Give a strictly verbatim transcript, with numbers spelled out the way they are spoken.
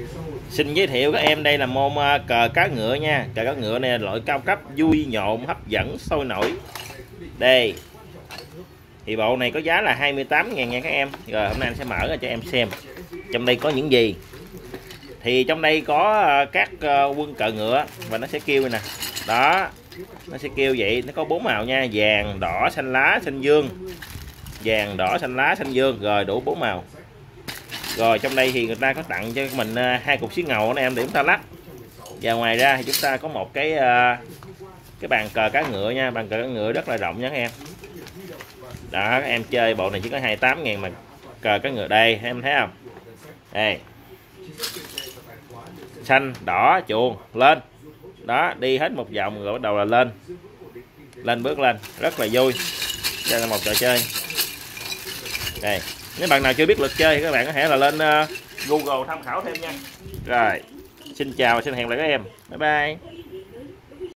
Xin giới thiệu các em, đây là môn cờ cá ngựa nha. Cờ cá ngựa này là loại cao cấp, vui nhộn, hấp dẫn, sôi nổi. Đây thì bộ này có giá là hai mươi tám ngàn nha các em. Rồi hôm nay anh sẽ mở ra cho em xem trong đây có những gì. Thì trong đây có các quân cờ ngựa và nó sẽ kêu nè. Đó, nó sẽ kêu vậy. Nó có bốn màu nha: vàng, đỏ, xanh lá, xanh dương. Vàng, đỏ, xanh lá, xanh dương. Rồi đủ bốn màu. Rồi trong đây thì người ta có tặng cho mình hai cục xí ngầu anh em để chúng ta lắc. Và ngoài ra thì chúng ta có một cái cái bàn cờ cá ngựa nha. Bàn cờ cá ngựa rất là rộng nha các em. Đó, các em chơi bộ này chỉ có hai mươi tám ngàn mà cờ cá ngựa đây, em thấy không? Đây. Xanh, đỏ, chuông, lên. Đó, đi hết một vòng rồi bắt đầu là lên. Lên bước lên, rất là vui. Đây là một trò chơi. Đây, nếu bạn nào chưa biết luật chơi thì các bạn có thể là lên uh, Google tham khảo thêm nha. Rồi, xin chào và xin hẹn lại các em. Bye bye.